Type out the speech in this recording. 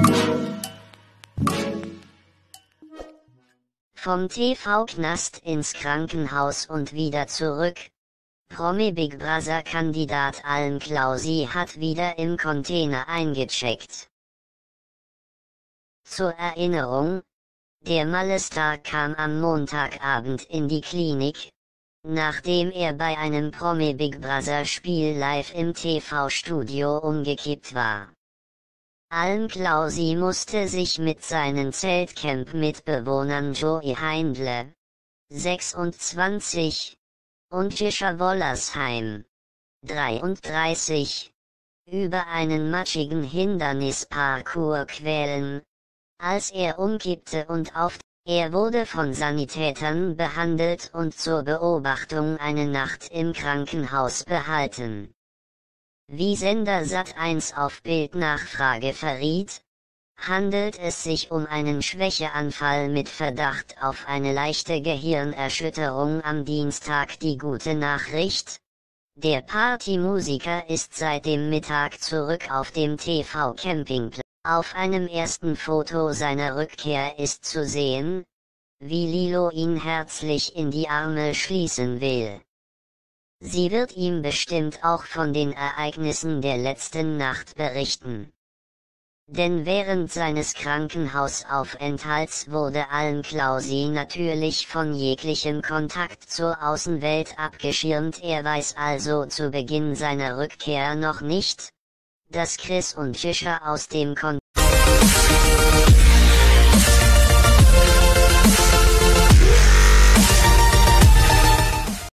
Vom TV-Knast ins Krankenhaus und wieder zurück. Promi-Big Brother-Kandidat Alm Klausi hat wieder im Container eingecheckt. Zur Erinnerung, der Malle-Star kam am Montagabend in die Klinik, nachdem er bei einem Promi-Big Brother-Spiel live im TV-Studio umgekippt war. Alm Klausi musste sich mit seinen Zeltcamp-Mitbewohnern Joey Heindle, 26, und Jisha Wollersheim, 33, über einen matschigen Hindernisparcours quälen, als er umkippte und er wurde von Sanitätern behandelt und zur Beobachtung eine Nacht im Krankenhaus behalten. Wie Sender Sat.1 auf Bildnachfrage verriet, handelt es sich um einen Schwächeanfall mit Verdacht auf eine leichte Gehirnerschütterung am Dienstag. Die gute Nachricht: der Partymusiker ist seit dem Mittag zurück auf dem TV-Campingplatz. Auf einem ersten Foto seiner Rückkehr ist zu sehen, wie Lilo ihn herzlich in die Arme schließen will. Sie wird ihm bestimmt auch von den Ereignissen der letzten Nacht berichten. Denn während seines Krankenhausaufenthalts wurde Alm Klausi natürlich von jeglichem Kontakt zur Außenwelt abgeschirmt. Er weiß also zu Beginn seiner Rückkehr noch nicht, dass Chris und Jisha aus dem